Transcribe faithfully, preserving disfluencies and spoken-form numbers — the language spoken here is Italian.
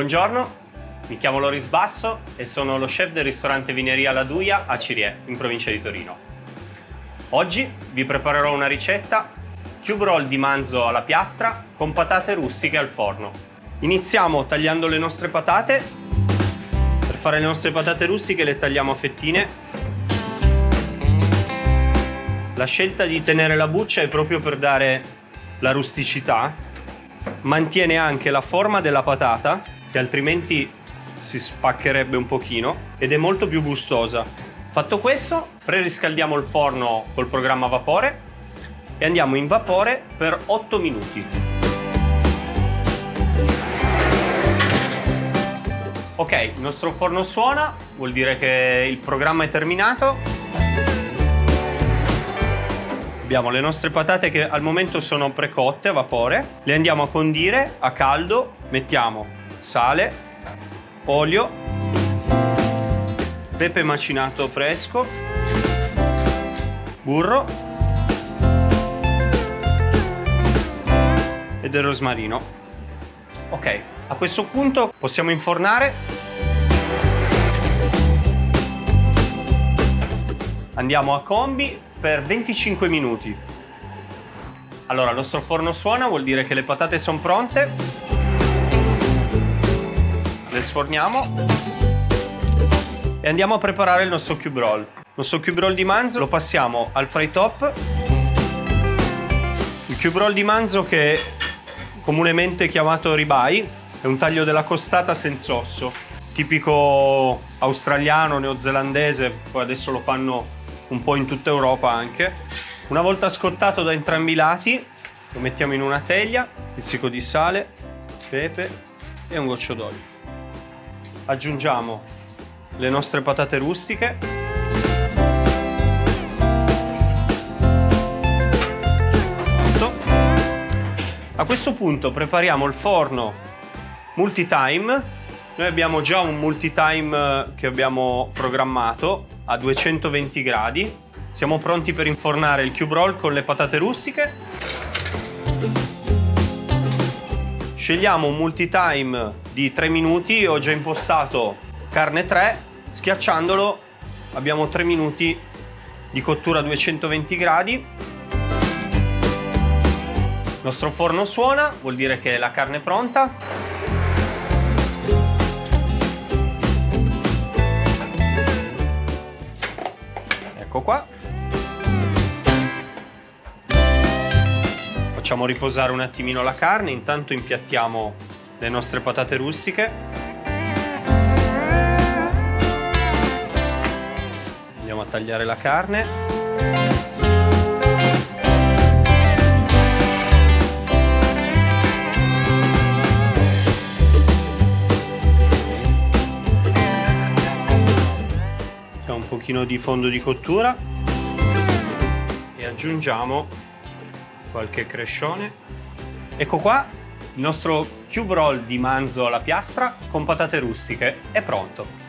Buongiorno, mi chiamo Loris Basso e sono lo chef del ristorante Vineria La Duia a Cirié, in provincia di Torino. Oggi vi preparerò una ricetta cube roll di manzo alla piastra con patate rustiche al forno. Iniziamo tagliando le nostre patate. Per fare le nostre patate rustiche le tagliamo a fettine. La scelta di tenere la buccia è proprio per dare la rusticità. Mantiene anche la forma della patata, che altrimenti si spaccherebbe un pochino, ed è molto più gustosa. Fatto questo, preriscaldiamo il forno col programma a vapore e andiamo in vapore per otto minuti. Ok, il nostro forno suona, vuol dire che il programma è terminato. Abbiamo le nostre patate che al momento sono precotte a vapore. Le andiamo a condire a caldo. Mettiamo sale, olio, pepe macinato fresco, burro e del rosmarino. Ok, a questo punto possiamo infornare. Andiamo a combi per venticinque minuti. Allora, il nostro forno suona, vuol dire che le patate sono pronte. Le sforniamo e andiamo a preparare il nostro cube roll. Il nostro cube roll di manzo lo passiamo al fry top. Il cube roll di manzo, che è comunemente chiamato ribeye, è un taglio della costata senza osso, tipico australiano, neozelandese, poi adesso lo fanno un po' in tutta Europa anche. Una volta scottato da entrambi i lati, lo mettiamo in una teglia, pizzico di sale, pepe e un goccio d'olio. Aggiungiamo le nostre patate rustiche. A questo punto prepariamo il forno multitime. Noi abbiamo già un multitime che abbiamo programmato a duecentoventi gradi. Siamo pronti per infornare il cube roll con le patate rustiche. Scegliamo un multitime di tre minuti. Ho già impostato carne tre. Schiacciandolo abbiamo tre minuti di cottura a duecentoventi gradi. Il nostro forno suona, vuol dire che la carne è pronta. Ecco qua. Facciamo riposare un attimino la carne, intanto impiattiamo le nostre patate rustiche. Andiamo a tagliare la carne. Mettiamo un pochino di fondo di cottura e aggiungiamo qualche crescione. Ecco qua, il nostro cube roll di manzo alla piastra con patate rustiche è pronto.